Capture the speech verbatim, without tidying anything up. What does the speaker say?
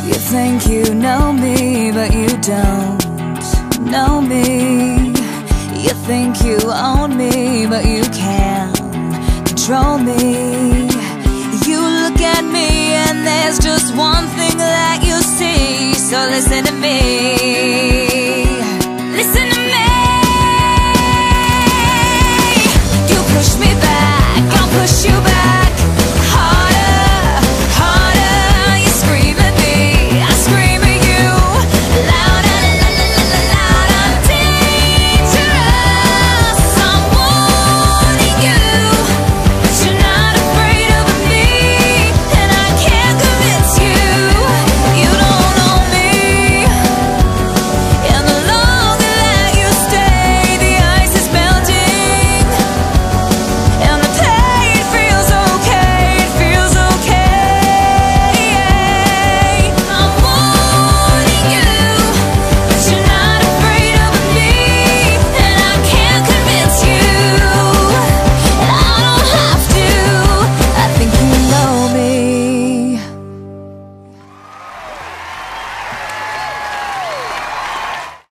You think you know me, but you don't know me. You think you own me, but you can't control me. You look at me and